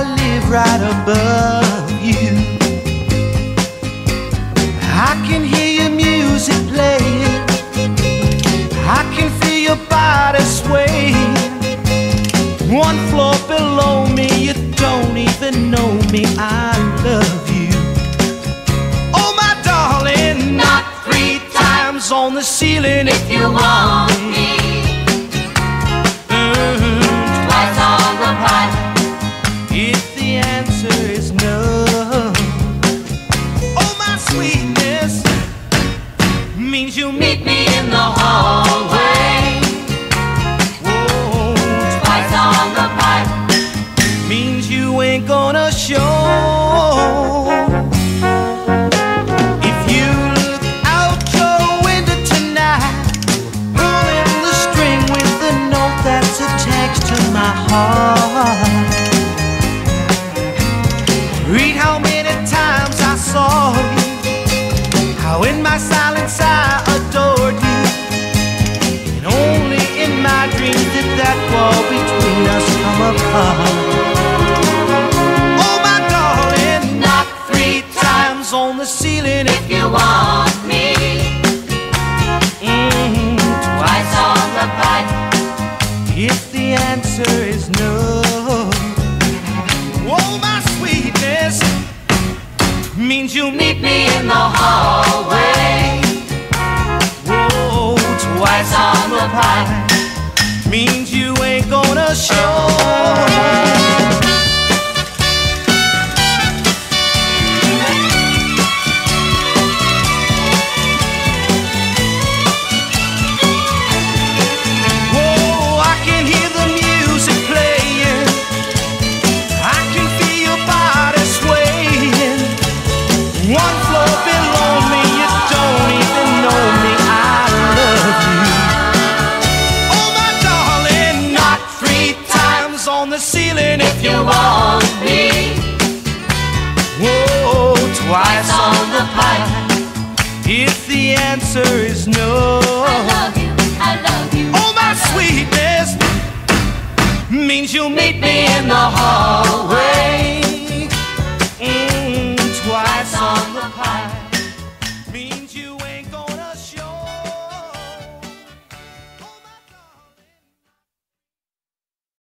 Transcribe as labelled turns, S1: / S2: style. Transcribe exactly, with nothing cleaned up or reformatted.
S1: live right above you. I can hear your music playing, I can feel your body sway. One floor below me, you don't even know me, I love you. Oh my darling,
S2: Not three times
S1: on the ceiling
S2: if you want me.
S1: Mm,
S2: Twice on the pipe.
S1: if the answer is no. Oh my sweetness means you
S2: Meet me in the hallway.
S1: Whoa,
S2: Twice on the pipe.
S1: means you ain't gonna show. If you look out your window tonight, pulling the string with the note that's attached to my heart. Read how many times I saw you, how in my silence I adored you, and only in my dreams did that wall between us come apart. Oh my darling,
S2: Not three
S1: times on the ceiling if
S2: if you want me.
S1: mm,
S2: Twice on the pipe.
S1: if the answer is no. Oh my sweetness means you meet
S2: Meet me in the hallway.
S1: Whoa, twice on the pie means you ain't gonna show. Whoa, I can hear the music playing, I can feel your body swaying. One floor below me, you don't even know me, I love you. Oh my darling, not three times on the ceiling if you
S2: You
S1: want.
S2: want me.
S1: Whoa, twice
S2: Twice on the pipe.
S1: if the answer is no.
S2: I love you. I love you.
S1: Oh my sweetness means you'll meet
S2: Meet me in the hallway.